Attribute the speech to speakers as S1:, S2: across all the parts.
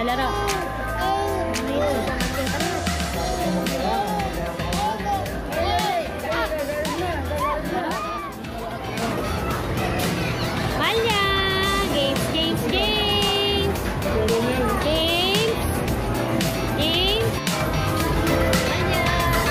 S1: Lalaro. Malya! Games, games, games! Games! Games! Malya!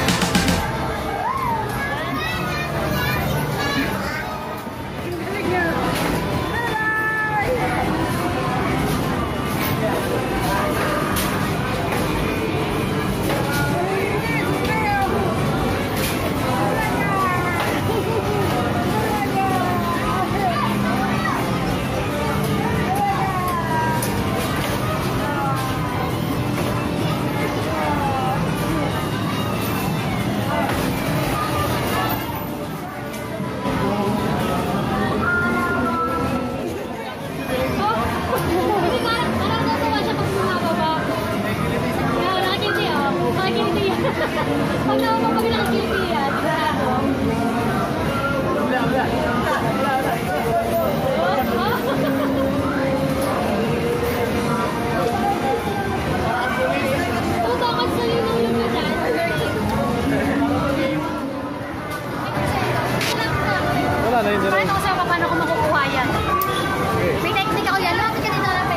S1: Pag nakapapag nakakiliti yan, bakit sa'yo nang lumitan?
S2: Wala na yun.
S1: Paano ko sa'yo paano ko makukuha yan? May technique ako yan. Lapit ka dito, lapit.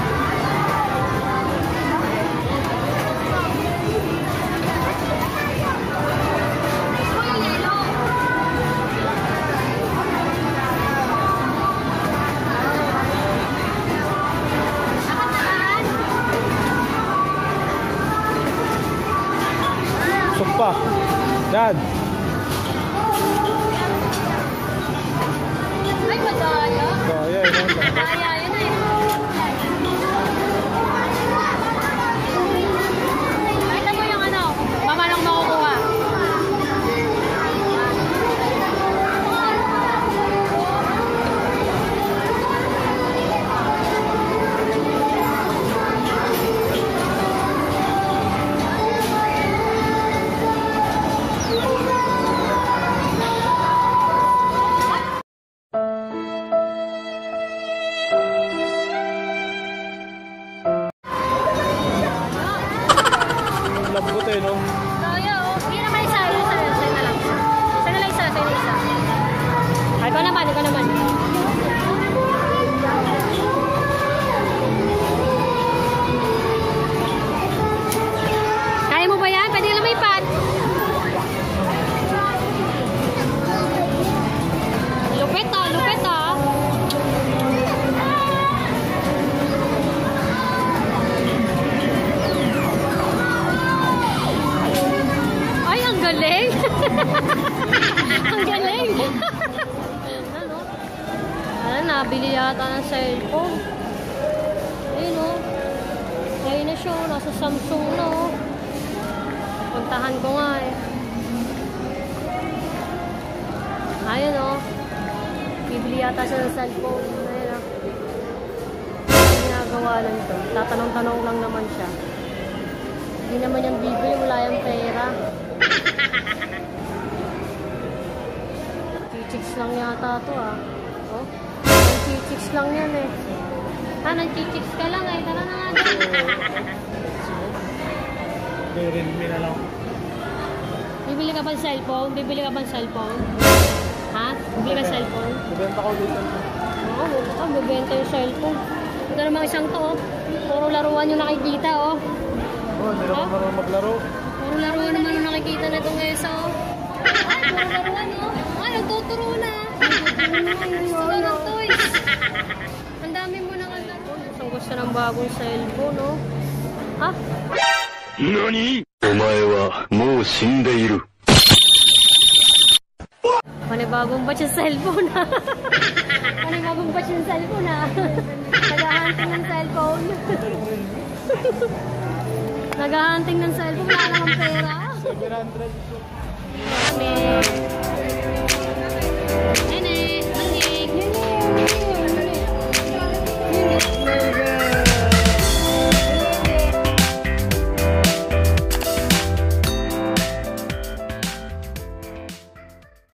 S2: Sumpa. Dad.
S1: Ay, madaya.
S2: Kaya yun.
S1: Madaya, yun eh. Nakita mo yung ano, mamanong makukuha.
S2: Lambot eh, no?
S1: Kaya, oh. Hindi naman isa na lang. Isa na lang isa. Ay, ikaw naman. Kaya mo ba yan? Pwede lang may pan. Lupit ah. Ay, ang galing! Ang galing! Ano, nabili yata ng cellphone. Ayun o. Ayun na siya, nasa Samsung na o. Puntahan ko nga eh. Ayun o. Bibili yata siya ng cellphone. Ayun o. Ang ginagawa lang ito. Tatanong-tanong lang naman siya. Hindi naman yung bibili, wala yung pera. Chichicks lang yata ito ah. Oh, chichicks lang yan eh. Nag-chichicks ka lang eh. Tara na nga dyan.
S2: Realme na lang.
S1: Bibili ka bang cellphone? Ha? Bibili ka cellphone?
S2: Bibenta ko dito.
S1: Oo, bibenta yung cellphone. Ito naman isang to oh. Puro laruan yung nakikita oh.
S2: Oh, hindi naman marunong maglaro.
S1: Puro laruan naman yung nakikita na itong ESA oh. Ay, puro laruan oh. Ay, nagtuturo na. Gusto ka ng toys. Ang dami mo nang laro. Gusto ng bagong cellphone oh. Ha?
S3: NANI? お前はもう死んでいる。
S1: Panibagong batch yung cellphone ha. Panibagong batch yung cellphone ha. Nag-hunting ng cellphone. Nag-hunting ng cellphone. Wala namang pera.
S2: 700.
S1: Kami.